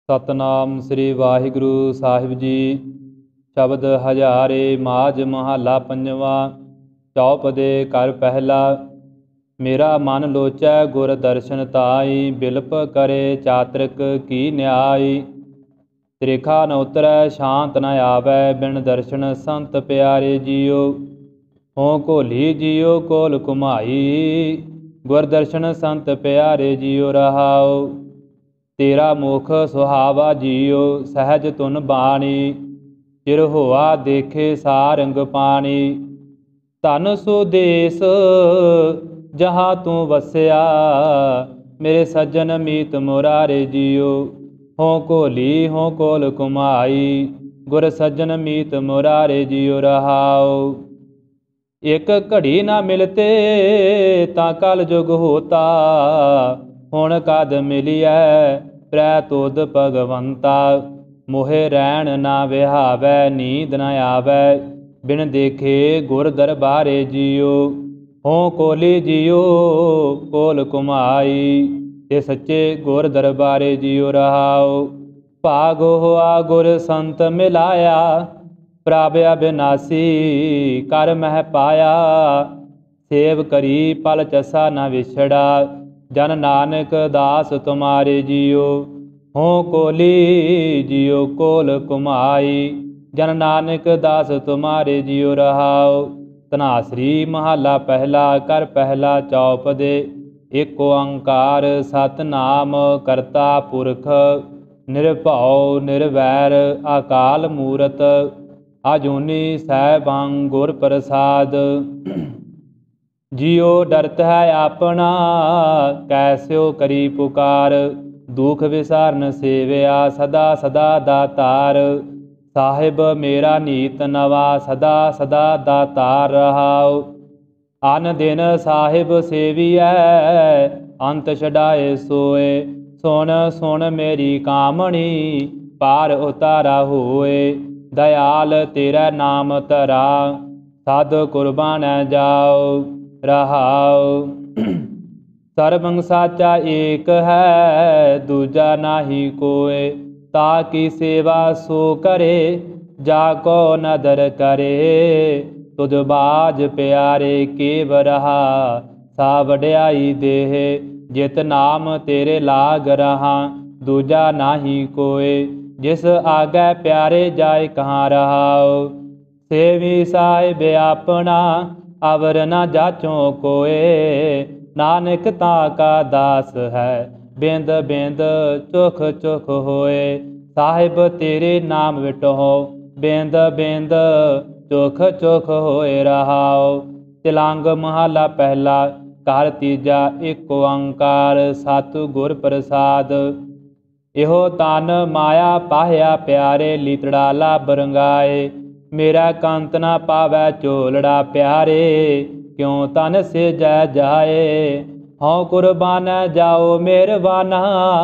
ਸਤਨਾਮ ਸ੍ਰੀ ਵਾਹਿਗੁਰੂ ਸਾਹਿਬ ਜੀ। ਸ਼ਬਦ ਹਜ਼ਾਰੇ ਮਾਝ ਮਹੱਲਾ ਪੰਜਵਾਂ। ਚੌਪਦੇ ਕਰ ਪਹਿਲਾ। ਮੇਰਾ ਮਨ ਲੋਚੈ ਗੁਰ ਦਰਸ਼ਨ ਤਾਈ, ਬਿਲਪ ਕਰੇ ਚਾਤ੍ਰਿਕ ਕੀ ਨਿਆਈ। ਤ੍ਰਿਖਾ ਨ ਉਤਰੈ ਸ਼ਾਂਤ ਨ ਆਵੈ, ਬਿਨ ਦਰਸ਼ਨ ਸੰਤ ਪਿਆਰੇ ਜੀਓ। ਹੋਂ ਘੋਲੀ ਜੀਓ ਕੋਲ ਘੁਮਾਈ, ਗੁਰ ਦਰਸ਼ਨ ਸੰਤ ਪਿਆਰੇ ਜੀਓ ਰਹਾਉ। ਤੇਰਾ ਮੁਖ ਸੁਹਾਵਾ ਜੀਓ, ਸਹਿਜ ਧੁਨ ਬਾਣੀ, ਚਿਰ ਹੋਆ ਦੇਖੇ ਸਾਰੰਗ ਪਾਣੀ। ਧਨ ਸੋ ਦੇਸ ਜਹਾਂ ਤੂੰ ਵਸਿਆ, ਮੇਰੇ ਸੱਜਣ ਮੀਤ ਮੁਰਾਰੇ ਜੀਓ। ਹੋਂ ਘੋਲੀ ਹੋਂ ਕੋਲ ਘੁਮਾਈ, ਗੁਰ ਸੱਜਣ ਮੀਤ ਮੁਰਾਰੇ ਜੀਓ ਰਹਾਉ। ਇੱਕ ਘੜੀ ਨਾ ਮਿਲਤੇ ਤਾਂ ਕਲ ਜੁਗ ਹੋਤਾ, ਹੁਣ ਕਦ ਮਿਲਿਐ ਪ੍ਰੈ ਤੁਧ ਭਗਵੰਤਾ। ਮੋਹਿ ਰਹਿਣ ਨਾ ਵਿਹਾਵੈ, ਨੀਂਦ ਨ ਆਵੈ, ਬਿਨ ਦੇਖੇ ਗੁਰ ਦਰਬਾਰੇ ਜੀਓ। ਹੋਂ ਕੋਲੀ ਜੀਓ ਕੋਲ ਘੁਮਾਈ, ਤੇ ਸੱਚੇ ਗੁਰ ਦਰਬਾਰੇ ਜੀਓ ਰਹਾਉ। ਭਾਗ ਹੋਆ ਗੁਰ ਸੰਤ ਮਿਲਾਇਆ, ਪ੍ਰਭ ਅਬਿਨਾਸੀ ਕਰ ਮਹਿ ਪਾਇਆ। ਸੇਵ ਕਰੀ ਪਲ ਚਸਾ ਨ ਵਿਛੜਾ, ਜਨ ਨਾਨਕ ਦਾਸ ਤੁਮਾਰੇ ਜੀਓ। ਹੋਂ ਕੋਲੀ ਜੀਓ ਕੋਲ ਘੁਮਾਈ, ਜਨ ਨਾਨਕ ਦਾਸ ਤੁਮਾਰੇ ਜੀਓ ਰਹਾਉ। ਧਨਾਸਰੀ ਮਹੱਲਾ ਪਹਿਲਾ। ਕਰ ਪਹਿਲਾ ਚੌਪਦੇ। ਏਕ ਓੰਕਾਰ ਸਤਿਨਾਮ ਕਰਤਾ ਪੁਰਖ, ਨਿਰਭਉ ਨਿਰਵੈਰ ਅਕਾਲ ਮੂਰਤ। ਅਜੂਨੀ ਸੈਭੰ ਗੁਰ ਪ੍ਰਸਾਦ, ਜਿਉ ਡਰਤ ਹੈ ਆਪਣਾ, ਕੈਸਿਓ ਕਰੀ ਪੁਕਾਰ। ਦੁਖ ਵਿਸਾਰਨ ਸੇਵਿਆ ਸਦਾ ਸਦਾ ਦਾਤਾਰ, ਸਾਹਿਬ ਮੇਰਾ ਨੀਤ ਨਵਾ ਸਦਾ ਸਦਾ ਦਾਤਾਰ ਰਹਾਉ। ਅਨ ਦਿਨ ਸਾਹਿਬ ਸੇਵੀਐ, ਅੰਤ ਛਡਾਏ ਸੋਏ। ਸੁਣ ਸੁਣ ਮੇਰੀ ਕਾਮਣੀ, ਪਾਰ ਉਤਾਰਾ ਹੋਏ। ਦਇਆਲ ਤੇਰਾ ਨਾਮ ਧਰਾ, ਸਦ ਕੁਰਬਾਨ ਜਾਓ ਰਹਾਉ। ਸਰਬੰ ਸਾਚਾ ਏਕ ਹੈ, ਦੂਜਾ ਨਾਹੀ ਕੋਇ। ਤਾ ਕੀ ਸੇਵਾ ਸੋ ਕਰੇ, ਜਾ ਕੋ ਨਦਰ ਕਰੇ। ਤੁਧ ਬਾਜ ਪਿਆਰੇ ਕੇਵ ਰਹਾ, ਸਾ ਵਡਿਆਈ ਦੇਹ। ਜਿਤ ਨਾਮ ਤੇਰੇ ਲਾਗ ਰਹਾ, ਦੂਜਾ ਨਾਹੀ ਕੋਇ। ਜਿਸ ਆਗੈ ਪਿਆਰੇ ਜਾਇ ਕਹਾਂ ਰਹਾਉ। ਸੇਵੀ ਸਾਹਿਬ ਆਪਣਾ, ਅਵਰ ਨ ਜਾਚੋ ਕੋਏ। ਨਾਨਕ ਤਾਂ ਕਾ ਦਾਸ ਹੈ, ਬਿੰਦ ਬਿੰਦ ਚੁਖ ਚੁਖ ਹੋਏ। ਸਾਹਿਬ ਤੇਰੇ ਨਾਮ ਵਿਟਹੁ, ਬਿੰਦ ਬਿੰਦ ਚੁਖ ਚੁਖ ਹੋਏ ਰਹਾਉ। ਤਿਲੰਗ ਮਹੱਲਾ ਪਹਿਲਾ। ਘਰ ਤੀਜਾ। ਏਕ ਓੰਕਾਰ ਸਤਿਗੁਰ ਪ੍ਰਸਾਦ। ਇਹੋ ਤਨ ਮਾਇਆ ਪਾਹਿਆ ਪਿਆਰੇ, ਲੀਤੜਾ ਲੱਭ ਰੰਗਾਏ। ਮੇਰਾ ਕੰਤ ਨਾ ਪਾਵੈ ਝੋਲੜਾ ਪਿਆਰੇ, ਕਿਉ ਤਨ ਸਿਜੈ ਜਾਏ। ਹਉ ਕੁਰਬਾਨ ਜਾਓ ਮਿਹਰਬਾਨਾ,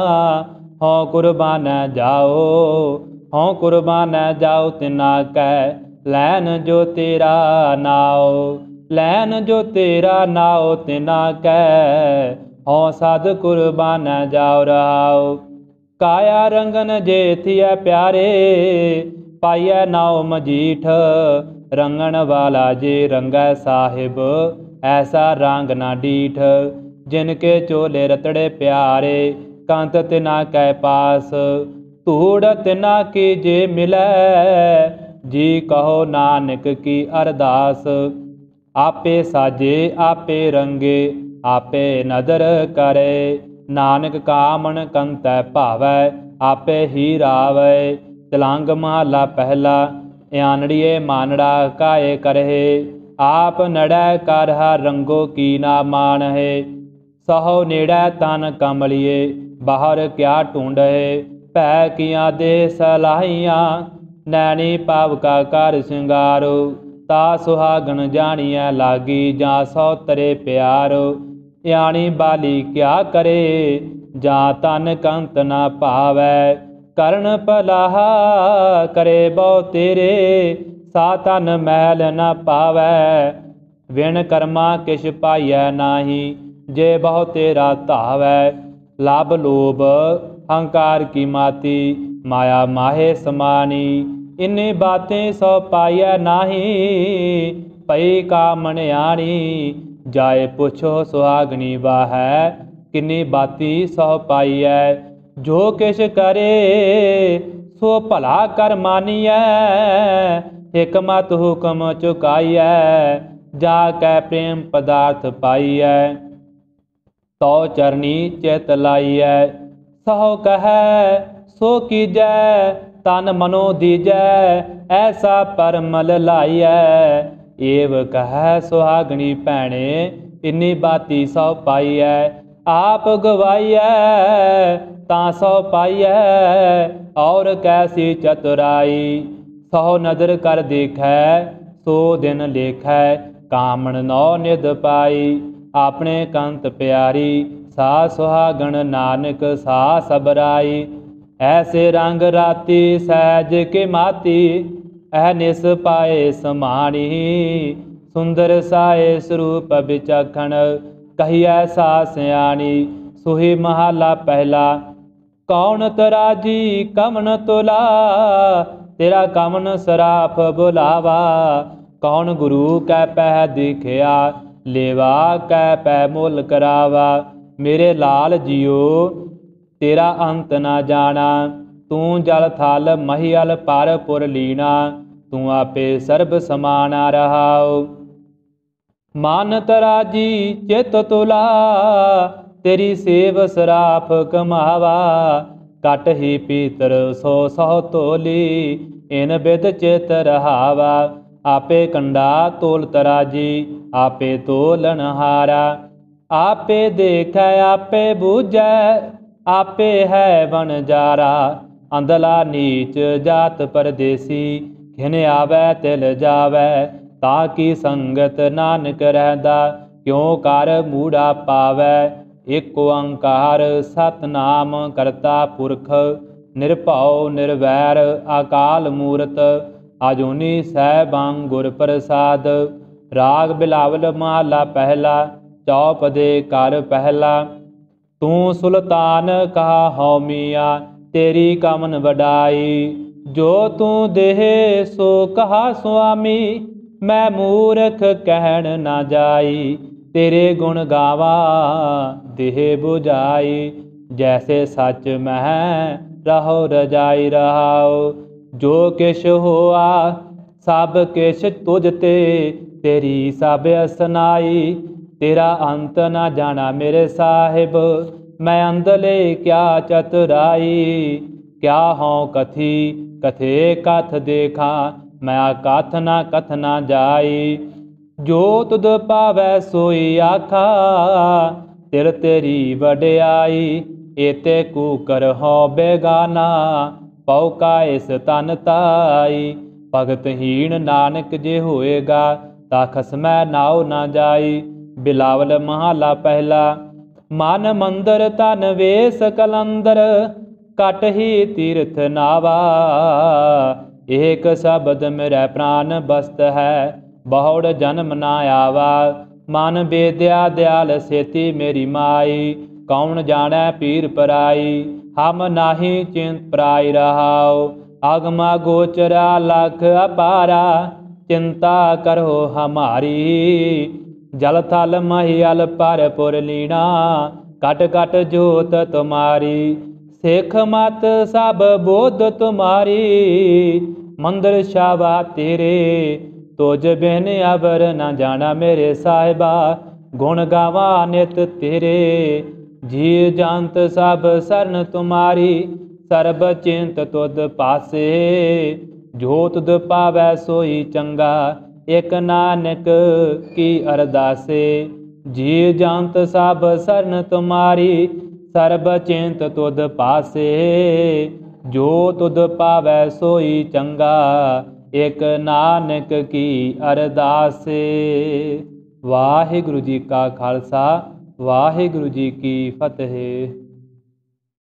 ਹਉ ਕੁਰਬਾਨ ਜਾਓ। ਹਉ ਕੁਰਬਾਨ ਜਾਓ ਤਿਨਾ ਕੈ, ਲੈਨ ਜੋ ਤੇਰਾ ਨਾਉ। ਲੈਨ ਜੋ ਤੇਰਾ ਨਾਉ ਤਿਨਾ ਕੈ, ਹਉ ਸਦ ਕੁਰਬਾਨ ਜਾਓ ਰਹਾਉ। ਕਾਇਆ ਰੰਗਨ ਜੇਥੀਐ ਪਿਆਰੇ, ਪਾਈਐ ਨਾਉ ਮਜੀਠ। ਰੰਗਣ ਵਾਲਾ ਜੇ ਰੰਗੈ ਸਾਹਿਬ, ਐਸਾ ਰੰਗ ਨਾ ਡੀਠ। ਜਿਨ ਕੇ ਚੋਲੇ ਰਤੜੇ ਪਿਆਰੇ, ਕੰਤ ਤਿਨਾ ਕੈ ਪਾਸ। ਧੂੜ ਤਿਨਾ ਕੀ ਜੇ ਮਿਲੈ, ਜੀ ਕਹੋ ਨਾਨਕ ਕੀ ਅਰਦਾਸ। ਆਪੇ ਸਾਜੇ ਆਪੇ ਰੰਗੇ, ਆਪੇ ਨਦਰ ਕਰੇ। ਨਾਨਕ ਕਾਮਣ ਕੰਤੈ ਭਾਵੈ, ਆਪੇ ਹੀ ਰਾਵੈ। ਤਿਲੰਗ ਮਹੱਲਾ ਪਹਿਲਾ। ਆਨੜੀਏ ਮਾਨੜਾ ਕਾਏ ਕਰਹਿ, ਆਪ ਨੜੈ ਕਰ ਹਰ ਰੰਗੋ ਕੀ ਨਾ ਮਾਨਹਿ। ਸਹੋ ਨੇੜੈ ਤਨ ਕਮਲੀਏ, ਬਾਹਰ ਕਿਆ ਢੂੰਡਹਿ। ਭੈ ਕੀਆਂ ਦੇ ਸਲਾਹੀਆਂ, ਨੈਣੀ ਪਾਵ ਕਾ ਕਰ ਸਿੰਗਾਰੋ। ਤਾ ਸੁਹਾਗਣ ਜਾਣੀਐ ਲਾਗੀ, ਜਾਂ ਸੌਤਰੇ ਪਿਆਰੋ। ਆਣੀ ਬਾਲੀ ਕਿਆ ਕਰੇ, ਜਾਂ ਤਨ ਕੰਤ ਨਾ ਭਾਵੈ। ਕਰਨ ਭਲਾਹਾ ਕਰੇ ਬਹੁ ਤੇਰੇ, ਸਾ ਤਨ ਮੈਲ ਨ ਪਾਵੈ। ਵਿਣ ਕਰਮਾ ਕਿਛ ਪਾਈਐ ਨਾਹੀ, ਜੇ ਬਹੁ ਤੇਰਾ ਧਾਵੈ। ਲਭ ਲੋਭ हंकार की माती, माया माहे समानी। इन्नी बातें सौ पाइय नाही, पई कामन आनी। जाए पुछो सुहागनी बाहै, किन्नी बाती सौ पाइय। जो किश करे सो भला कर मानिय, हिकमत हुक्म चुकाइय। जाकै प्रेम पदार्थ पाइय, तो चरनी चित लाइय। सहो कह सो कीजै, तन मनो दीजै। ऐसा परमल लाइय। एव कह सुहागनी भैणे, इन्नी बाती सौ पाइय। आप गवाइय तां सौ पाइय, और कैसी चतुराई। सहो नदर कर देखै, सो दिन लेखै। कामन नौ निध पाई, अपने कंत प्यारी। सा सुहागण नानक सा सबराई। ऐसे रंग राती सहज के माती, अहनिस पाए समानी। सुंदर साए स्वरूप विचखण, कहिए सा सयानी। सुही महाला पहला, कौन तराजी कमन तुला। तेरा कमन सराफ बुलावा। कौन गुरु कै पह दिखिया, लेवा कै पै मुल करावा। मेरे लाल जियो तेरा अंत ना जाना। तू जल थल महियल पर पुर लीना। तू आपे सर्ब समाना रहाओ। मन तराजी चित तुला, तेरी सेव सराफ कमावा। कट ही पीतर सो सौ तोली, इन बिद चित रहावा। आपे कंडा तोल तराजी, आपे तोलन हारा। आपे देखै आपे बूझै, आपे है वनजारा। अंधला नीच जात परदेसी, घिन आवै तिल जावै। ताकि संगत नानक रहदा, क्यों कर मूढ़ा पावै। एक ओंकार सतनाम करता पुरख, निरभउ निर्वैर अकाल मूरत। आजूनी सैभं गुर प्रसाद। राग बिलावल महला पहला, चौपदे कर पहला। तू सुल्तान कहा हौ मियाँ, तेरी कमन वडाई। जो तू देहे सो कहा स्वामी, मैं मूर्ख कहन ना जाई। तेरे गुण गावा देह बुझाई, जैसे सच मह रहो रजाई रहाओ। जो किश होआ सब किश तुझ ते, तेरी सब असनाई। तेरा अंत ना जाना मेरे साहिब, मैं अंधले क्या चतुराई। क्या हों कथी कथे कथ देखा, मैं कथ ना कथ ना जाई। जो तुद पावै सोई आखा, तिल तेरी वड्याई। एते कूकर हों बेगाना, पौ का इस तन ताई। भगतहीन नानक जे होएगा, ता खसमै नाव ना जाई। बिलावल महला पहला, मन मंदर तन वेश कलंदर। कट ही तीर्थ नावा, एक शब्द मेरा प्राण बस्त है। बहुड़ जन्म ना आवा, मन बेद्या दयाल सेती मेरी माई। कौन जाने पीर पराई, हम नाही चिंत पराई रहाओ। आगमा गोचरा लख अपारा, चिंता करो हमारी। जल थल महियल पर पुर लीना, कट कट जोत तुम्हारी। सिख मत सब बोध तुम्हारी, मंदिर शाबा तेरे। तुझ बिन अबर न जाना मेरे साहिबा, गुण गावा नित तेरे। जी जंत सब सरन तुम्हारी, सर्ब चिंत तुद पासे। जो तुद पावै सोई चंगा, एक नानक की अरदासे। जी जंत सब सरन तुम्हारी, सर्ब चिंत तुद पासे। जो तुद पावै सोई चंगा, एक नानक की अरदासे। वाहिगुरु जी का खालसा, वाहिगुरु जी की फतेह।